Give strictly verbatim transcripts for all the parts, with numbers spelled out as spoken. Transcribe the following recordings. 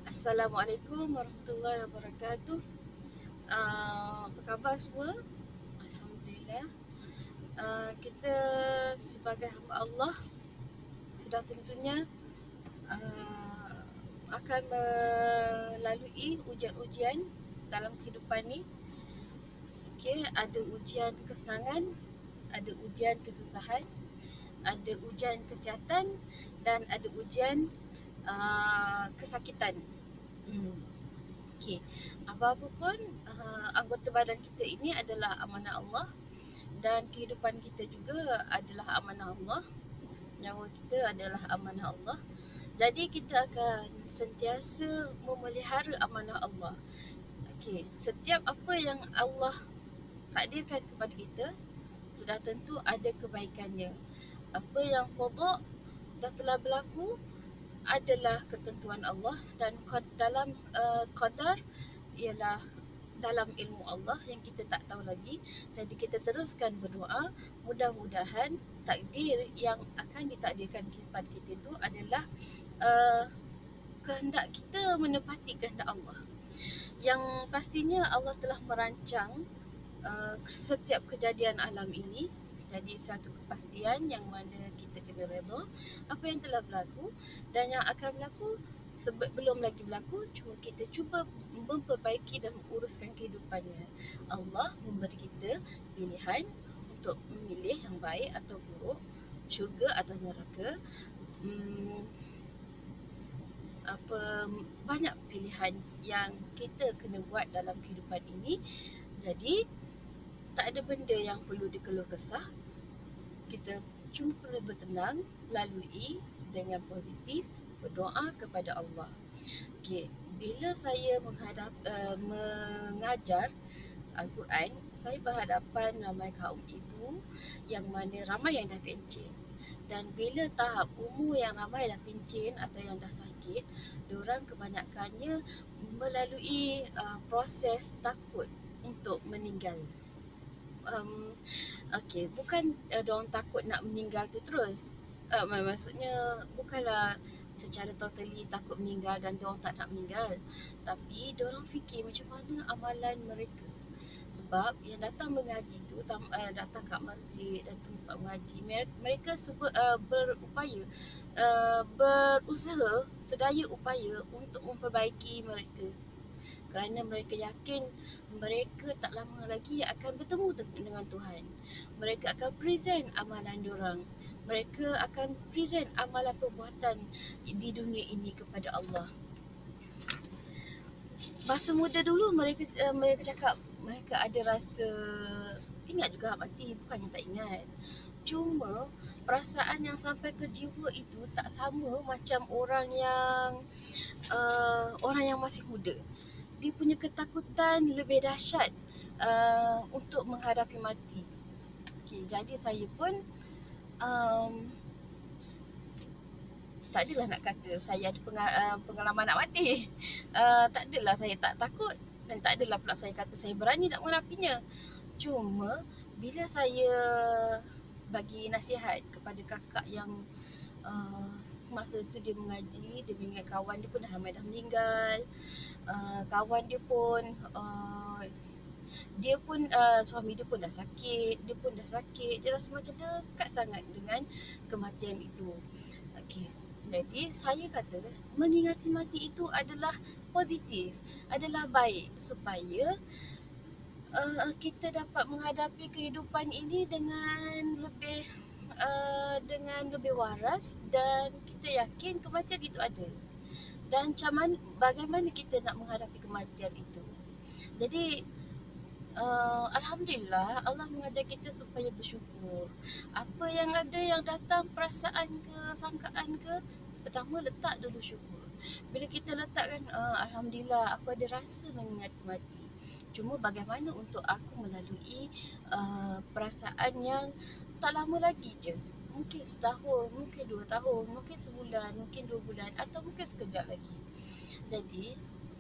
Assalamualaikum warahmatullahi wabarakatuh. Uh, apa khabar semua? Alhamdulillah. Uh, kita sebagai hamba Allah sudah tentunya uh, akan melalui ujian-ujian dalam kehidupan ni. Okay, ada ujian kesenangan, ada ujian kesusahan, ada ujian kesihatan dan ada ujian uh, kesakitan. Hmm. Okey, apa-apa pun uh, anggota badan kita ini adalah amanah Allah dan kehidupan kita juga adalah amanah Allah. Nyawa kita adalah amanah Allah. Jadi kita akan sentiasa memelihara amanah Allah. Okey, setiap apa yang Allah takdirkan kepada kita sudah tentu ada kebaikannya. Apa yang qada dah telah berlaku adalah ketentuan Allah dan dalam uh, qadar ialah dalam ilmu Allah yang kita tak tahu lagi. Jadi kita teruskan berdoa, mudah-mudahan takdir yang akan ditakdirkan kepada kita itu adalah uh, kehendak kita menepati kehendak Allah. Yang pastinya Allah telah merancang uh, setiap kejadian alam ini. Jadi satu kepastian yang mana kita kena redha apa yang telah berlaku dan yang akan berlaku sebelum lagi berlaku, cuma kita cuba memperbaiki dan menguruskan kehidupannya. Allah memberi kita pilihan untuk memilih yang baik atau buruk, syurga atau neraka. Hmm, apa banyak pilihan yang kita kena buat dalam kehidupan ini. Jadi tak ada benda yang perlu dikeluh kesah. Kita cuma perlu bertenang, lalui dengan positif, berdoa kepada Allah. Okey, bila saya menghadap uh, mengajar Al-Quran, saya berhadapan ramai kaum ibu yang mana ramai yang dah pencen. Dan bila tahap umur yang ramai dah pencen atau yang dah sakit, diorang kebanyakannya melalui uh, proses takut untuk meninggal. Um, okay, bukan uh, diorang takut nak meninggal tu terus. Uh, maksudnya bukanlah secara totally takut meninggal dan diorang tak nak meninggal. Tapi diorang fikir macam mana amalan mereka. Sebab yang datang mengaji tu, tam, uh, datang kat masjid dan tempat mengaji, mereka super, uh, berupaya, uh, berusaha sedaya upaya untuk memperbaiki mereka. Kerana mereka yakin mereka tak lama lagi akan bertemu dengan Tuhan. Mereka akan present amalan diorang. Mereka akan present amalan perbuatan di dunia ini kepada Allah. Masa muda dulu mereka uh, mereka cakap mereka ada rasa ingat juga mati, bukannya tak ingat. Cuma perasaan yang sampai ke jiwa itu tak sama macam orang yang uh, orang yang masih muda. Dia punya ketakutan lebih dahsyat uh, untuk menghadapi mati. Okay, jadi saya pun um, tak adalah nak kata saya ada pengalaman nak mati. Uh, tak adalah saya tak takut dan tak adalah pula saya kata saya berani nak menghadapinya. Cuma bila saya bagi nasihat kepada kakak yang uh, masa tu dia mengaji, dia mengingat kawan dia pun dah ramai dah meninggal. Uh, kawan dia pun uh, dia pun uh, suami dia pun dah sakit, dia pun dah sakit, dia rasa macam dekat sangat dengan kematian itu. Okey, jadi saya kata mengingati mati itu adalah positif, adalah baik supaya uh, kita dapat menghadapi kehidupan ini dengan lebih uh, dengan lebih waras dan kita yakin kematian itu ada. Dan macam bagaimana kita nak menghadapi kematian itu. Jadi uh, Alhamdulillah Allah mengajar kita supaya bersyukur. Apa yang ada yang datang, perasaan ke, sangkaan ke, pertama letak dulu syukur. Bila kita letakkan uh, Alhamdulillah aku ada rasa mengingat mati. Cuma bagaimana untuk aku melalui uh, perasaan yang tak lama lagi je. Mungkin setahun, mungkin dua tahun, mungkin sebulan, mungkin dua bulan atau mungkin sekejap lagi. Jadi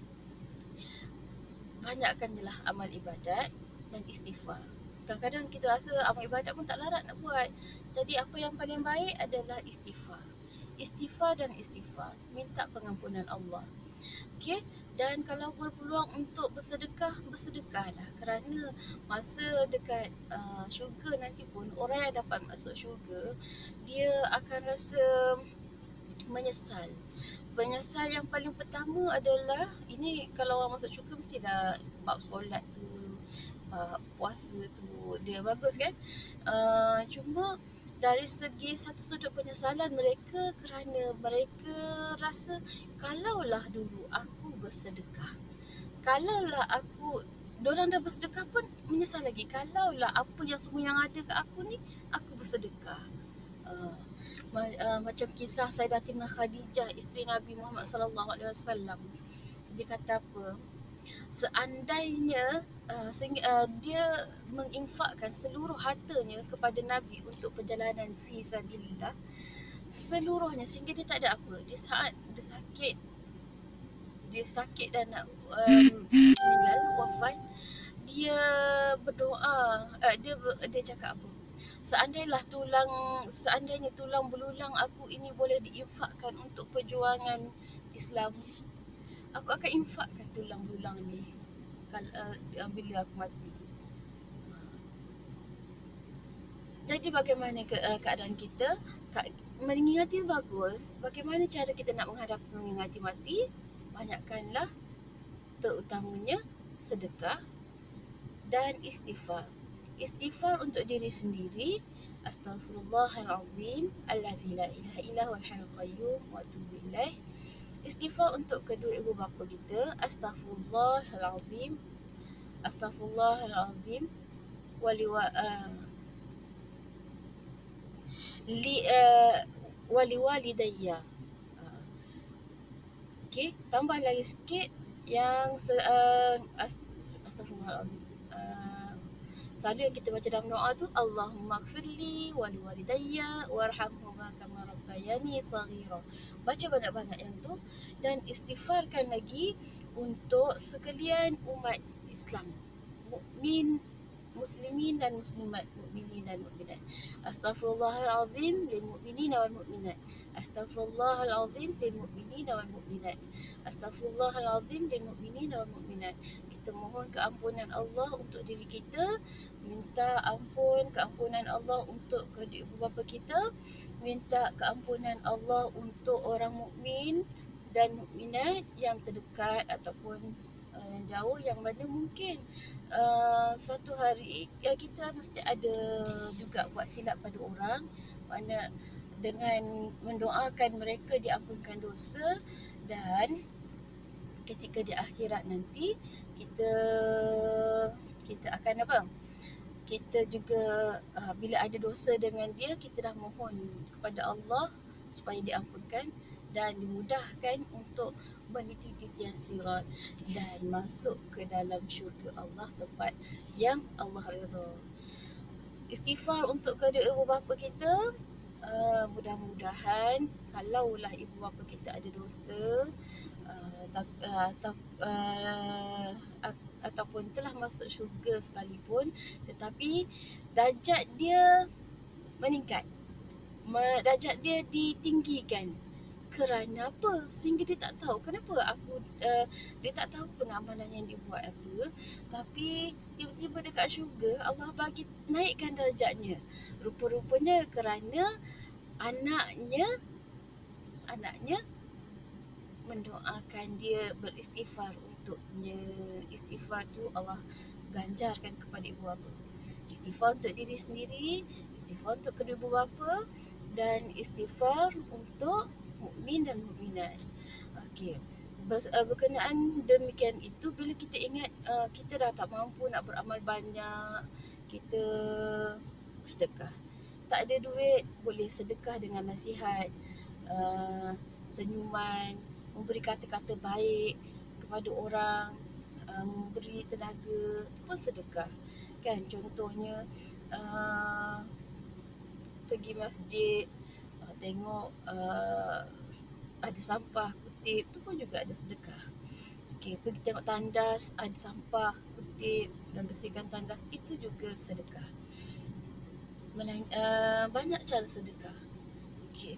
banyakkanlah amal ibadat dan istighfar. Kadang-kadang kita rasa amal ibadat pun tak larat nak buat. Jadi apa yang paling baik adalah istighfar. istighfar dan istighfar, minta pengampunan Allah. Okey, dan kalau berpeluang untuk bersedekah, bersedekahlah, kerana masa dekat uh, syurga nanti pun orang yang dapat masuk syurga, dia akan rasa menyesal. Menyesal yang paling pertama adalah, ini kalau orang masuk syurga mesti dah bab solat tu, bab puasa tu, dia bagus kan. Uh, cuma dari segi satu sudut penyesalan mereka, kerana mereka rasa kalaulah dulu aku bersedekah, kalaulah aku, diorang dah bersedekah pun menyesal lagi, kalaulah apa yang semua yang ada kat aku ni aku bersedekah. Uh, uh, macam kisah Sayyidatina Khadijah, isteri Nabi Muhammad sallallahu alaihi wasallam. Dia kata apa? Seandainya uh, sehingga, uh, dia menginfakkan seluruh hartanya kepada Nabi untuk perjalanan fi sabilillah, seluruhnya, sehingga dia tak ada apa. Dia saat dia sakit, dia sakit dan nak um, meninggal, wafat, dia berdoa, uh, dia dia cakap apa? Seandainya tulang, seandainya tulang belulang aku ini boleh diinfakkan untuk perjuangan Islam, aku akan infakkan tulang belulang ni kalau uh, bila aku mati. Jadi bagaimana ke, uh, keadaan kita? Ka- mengingati bagus. Bagaimana cara kita nak menghadapi mengingati mati? Banyakkanlah, terutamanya sedekah dan istighfar. Istighfar untuk diri sendiri, astaghfirullahalazim allazi la ilaha illa huwal hayyul qayyum wa atubu ilaih. Istighfar untuk kedua ibu bapa kita, astaghfirullahalazim, astaghfirullahalazim waliwa uh, li uh, waliwalidayya. Uh, Okey, tambah lagi sikit yang uh, astaghfirullahalazim. Uh, Selalu yang kita baca dalam doa tu, Allahumma gfirli wali walidayya warhamhuma kama rabbayani saghira. Baca banyak-banyak yang tu, dan istighfarkan lagi untuk sekalian umat Islam, mukmin, muslimin dan muslimat, mukminin dan mukminat. Astaghfirullahalazim lil mukminin wal mukminat. Astaghfirullahalazim lil mukminin wal mukminat. Astaghfirullahalazim lil mukminin wal mukminat. Kita mohon keampunan Allah untuk diri kita, minta ampun, keampunan Allah untuk kedua ibu bapa kita, minta keampunan Allah untuk orang mukmin dan mukminat yang terdekat ataupun uh, yang jauh, yang mana mungkin uh, suatu hari ya, kita mesti ada juga buat silap pada orang, mana dengan mendoakan mereka diampunkan dosa, dan ketika di akhirat nanti kita kita akan apa? Kita juga uh, bila ada dosa dengan dia, kita dah mohon kepada Allah supaya diampunkan dan dimudahkan untuk meniti titian sirat dan masuk ke dalam syurga Allah, tempat yang Allah redha. Istighfar untuk kedua ibu bapa kita. Uh, mudah-mudahan kalaulah ibu bapa kita ada dosa, uh, ta- uh, ta- uh, at- ataupun telah masuk syurga sekalipun, tetapi darjat dia meningkat, Me- darjat dia ditinggikan. Kerana apa? Sehingga dia tak tahu kenapa aku, uh, dia tak tahu pun amalan yang dia buat apa, tapi tiba-tiba dekat syurga Allah bagi naikkan darjatnya. Rupa-rupanya kerana anaknya anaknya mendoakan dia, beristighfar untuknya. Istighfar tu Allah ganjarkan kepada ibu bapa. Istighfar untuk diri sendiri, istighfar untuk kedua ibu bapa, dan istighfar untuk mukmin dan mukminat. Okey. Uh, berkenaan demikian itu, bila kita ingat uh, kita dah tak mampu nak beramal banyak, kita sedekah. Tak ada duit, boleh sedekah dengan nasihat, uh, senyuman, memberi kata-kata baik kepada orang, uh, memberi tenaga, itu pun sedekah. Kan, contohnya uh, pergi masjid, uh, tengok uh, ada sampah, kutip, tu pun juga ada sedekah. Okey, pergi tengok tandas, ada sampah, kutip dan bersihkan tandas, itu juga sedekah. Melang- uh, banyak cara sedekah. Okey.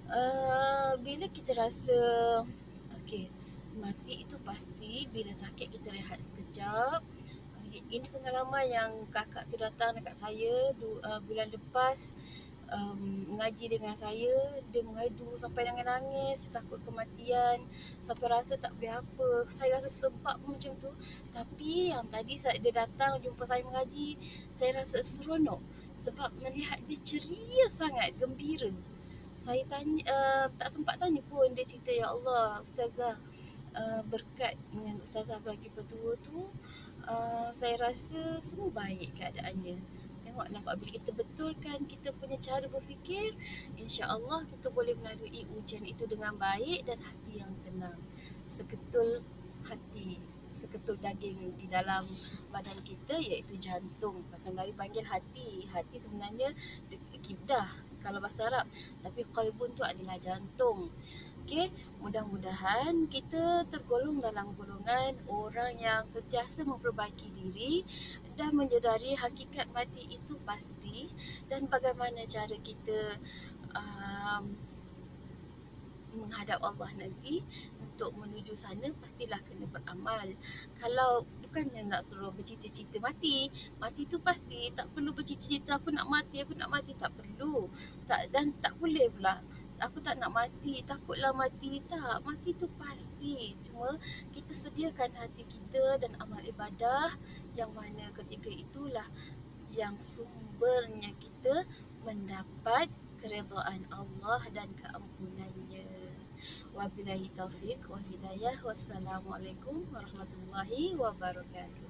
Uh, bila kita rasa okey, mati itu pasti. Bila sakit kita rehat sekejap. Uh, ini pengalaman yang kakak tu datang dekat saya du, uh, bulan lepas, um, mengaji dengan saya. Dia mengadu sampai nangis-nangis, takut kematian, sampai rasa tak boleh apa. Saya rasa sebab pun macam tu. Tapi yang tadi saat dia datang jumpa saya mengaji, saya rasa seronok sebab melihat dia ceria sangat, gembira. Saya tanya, uh, tak sempat tanya pun. Dia cerita, ya Allah Ustazah, uh, berkat dengan Ustazah bagi petua tu, uh, saya rasa semua baik keadaannya. Tengok, nampak bila kita betulkan kita punya cara berfikir, insya-Allah kita boleh melalui ujian itu dengan baik dan hati yang tenang. Seketul hati, seketul daging di dalam badan kita iaitu jantung. Bahasa Melayu panggil hati. Hati sebenarnya kibdah kalau bahasa Arab, tapi qalbun tu adalah jantung. Okey, mudah-mudahan kita tergolong dalam golongan orang yang sentiasa memperbaiki diri dan menyedari hakikat mati itu pasti, dan bagaimana cara kita um, menghadap Allah nanti. Untuk menuju sana pastilah kena beramal. Kalau bukannya nak suruh bercita-cita mati, mati tu pasti, tak perlu bercita-cita aku nak mati, aku nak mati, tak perlu. Tak, dan tak boleh pula aku tak nak mati, takutlah mati. Tak, mati tu pasti. Cuma kita sediakan hati kita dan amal ibadah yang mana ketika itulah yang sumbernya kita mendapat keredaan Allah dan keampunannya. Wabillahi taufiq wa hidayah. Wassalamualaikum warahmatullahi wabarakatuh.